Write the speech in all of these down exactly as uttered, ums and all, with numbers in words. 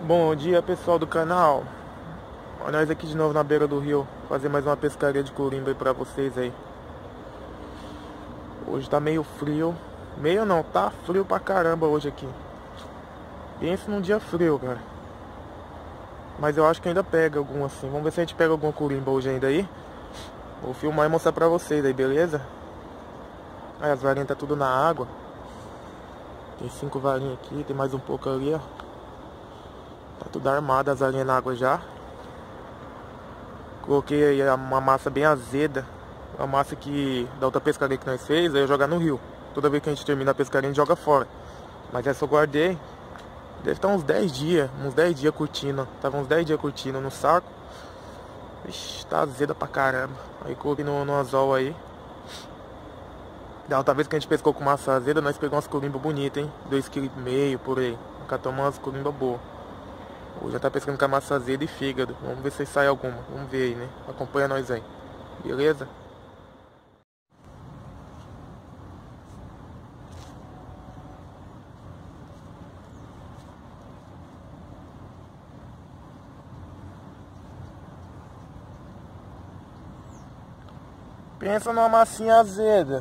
Bom dia, pessoal do canal. Olha nós aqui de novo na beira do rio, fazer mais uma pescaria de corimba aí pra vocês aí. Hoje tá meio frio. Meio não, tá frio pra caramba hoje aqui. Pensa num dia frio, cara. Mas eu acho que ainda pega algum assim. Vamos ver se a gente pega alguma corimba hoje ainda aí. Vou filmar e mostrar pra vocês aí, beleza? Aí as varinhas tá tudo na água. Tem cinco varinhas aqui, tem mais um pouco ali, ó. Tá tudo armado, as varinhas na água já. Coloquei aí uma massa bem azeda. Uma massa que da outra pescaria que nós fez, aí eu jogar no rio. Toda vez que a gente termina a pescaria a gente joga fora. Mas essa eu guardei. Deve estar uns dez dias, uns dez dias curtindo. Tava uns dez dias curtindo no saco. Ixi, tá azeda pra caramba. Aí coloquei no, no anzol aí. Da outra vez que a gente pescou com massa azeda, nós pegamos umas corimbas bonitas, hein? dois vírgula cinco quilos por aí. Catamos umas corimbas boas. Hoje já tá pescando com a massa azeda e fígado. Vamos ver se sai alguma. Vamos ver aí, né? Acompanha nós aí. Beleza? Pensa numa massinha azeda.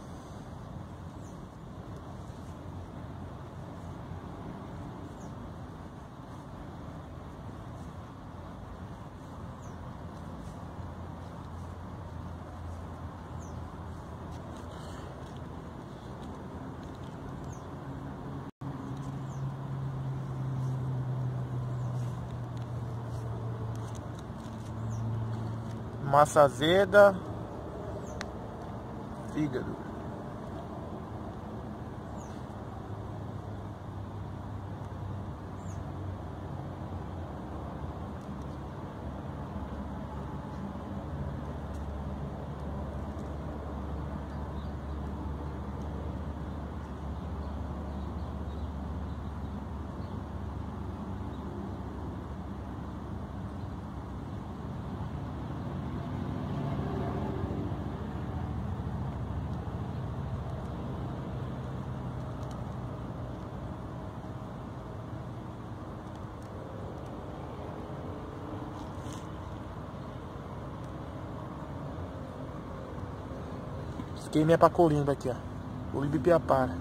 Massa azeda. Fígado. Esquema é pra corimba aqui, ó. Corimba e piapara.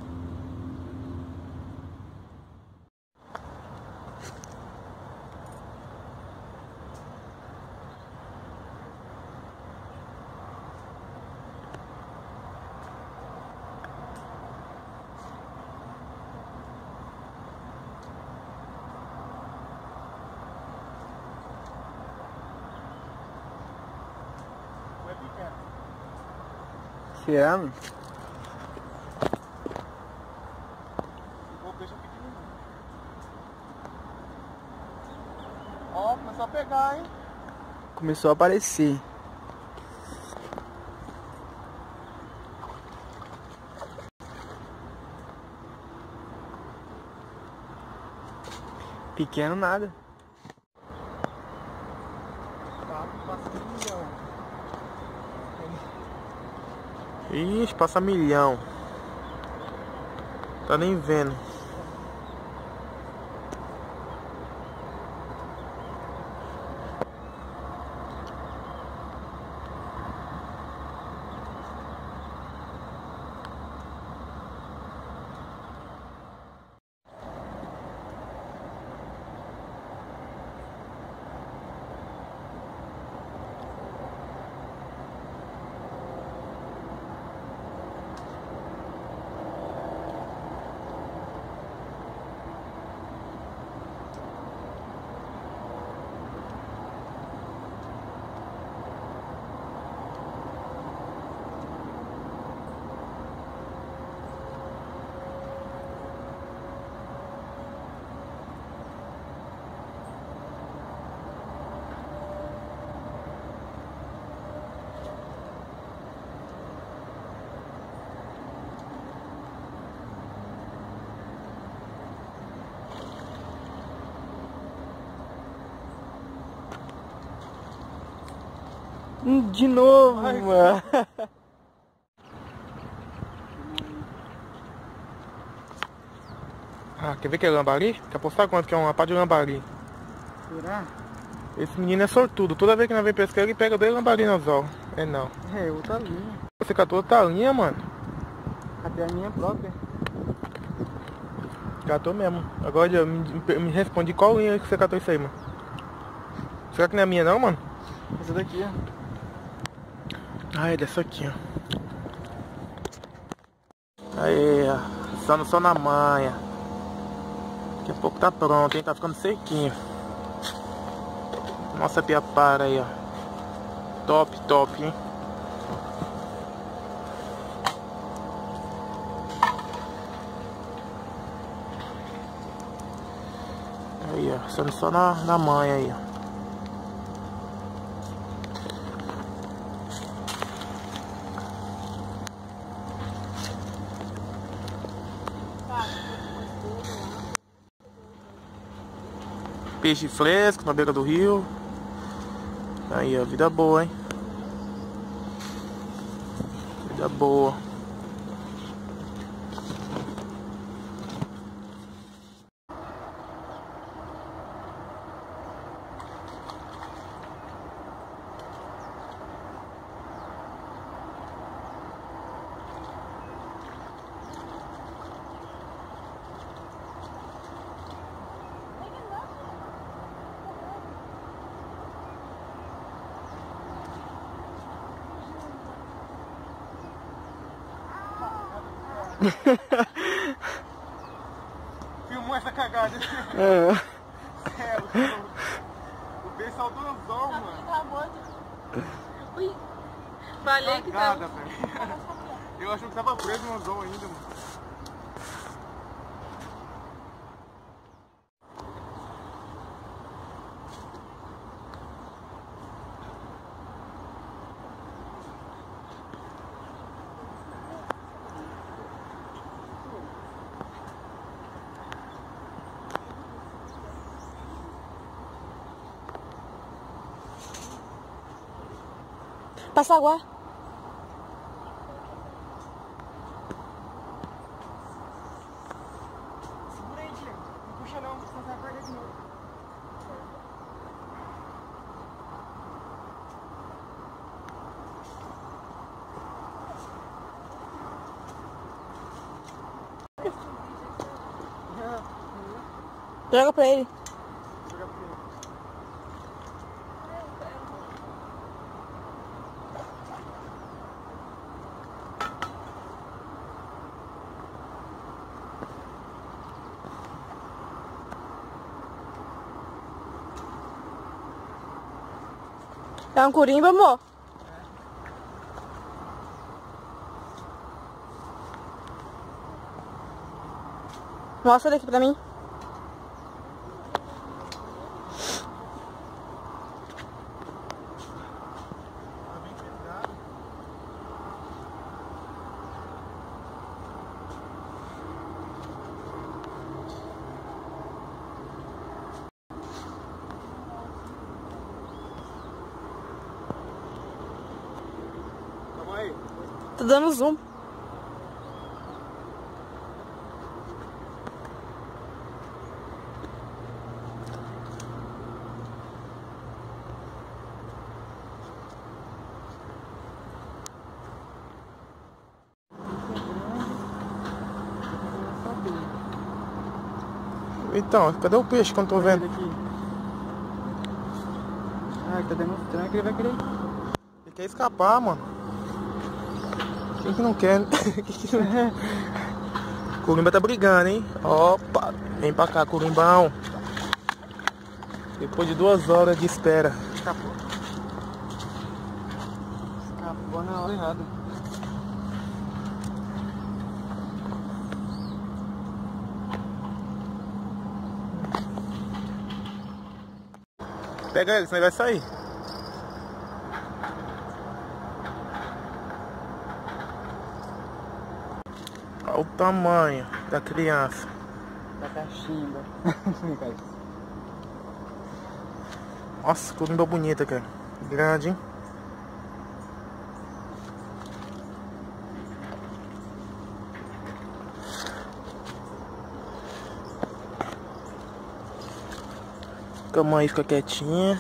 Que é, mano? Ó, começou a pegar, hein? Começou a aparecer. Pequeno nada. Tá, passa milhão. Ixi, passa milhão. Tá nem vendo. De novo, Ai, mano. Ah, quer ver que é lambari? Quer apostar quanto que é uma pá de lambari? Será? Esse menino é sortudo. Toda vez que nós vem pescar, ele pega dois lambarinozol. É não. É, outra linha. Você catou outra linha, mano? Cadê a minha própria? Catou mesmo. Agora já me, me responde qual linha que você catou isso aí, mano. Será que não é a minha não, mano? Essa daqui, ó. Ah, é dessa aqui, ó. Aí, ó. Só, só na manha. Daqui a pouco tá pronto, hein? Tá ficando sequinho. Nossa piapara aí, ó. Top, top, hein? Aí, ó. Só, só na, na manha aí, ó. Peixe fresco na beira do rio. Aí, ó, vida boa, hein? Vida boa. Filmou essa cagada. É. É, o, o peixe saudosão, mano. Ui, falei que tava... Cagada, velho. Eu achei que tava preso no anzol ainda, mano. Passa água. Segura aí, Diego. Não puxa não, senão você vai perder de novo. Joga pra ele. Joga pra ele. É um curimba, amor? Mostra ele aqui pra mim. Calma aí. Tô dando zoom. Então, cadê o peixe que eu não tô vendo? Aqui. Ah, ele tá demonstrando que ele vai querer. Ele quer escapar, mano. Quem que não quer? Quem que não quer? Corimba tá brigando, hein? Opa! Vem pra cá, Corimbão. Depois de duas horas de espera. Escapou. Escapou na hora errada. Pega ele, senão ele vai sair. Olha o tamanho da criança. Da cachimba. Nossa, corimba bonita, cara. Grande, hein? Que a mãe fica quietinha.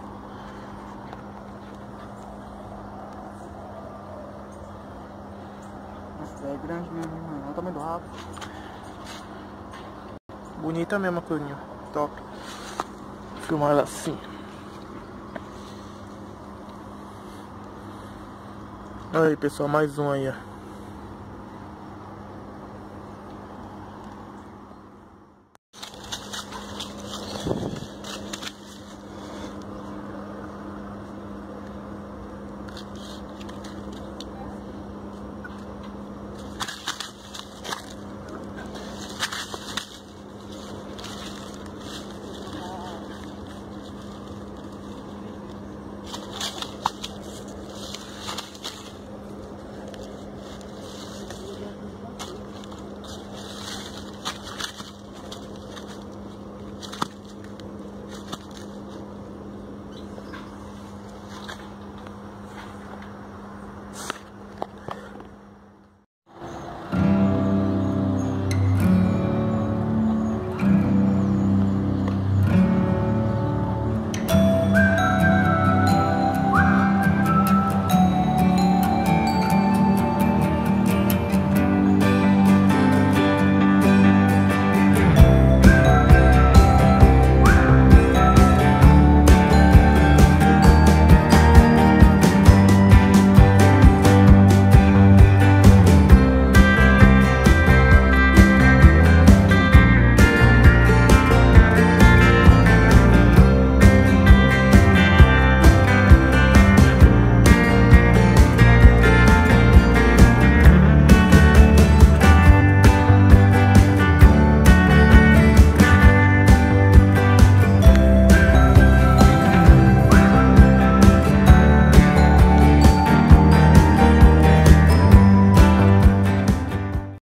Nossa, é grande mesmo, mano. Olha o tamanho do rabo. Bonita mesmo a corinha. Top. Vou filmar ela assim. Aí pessoal, mais um aí, ó.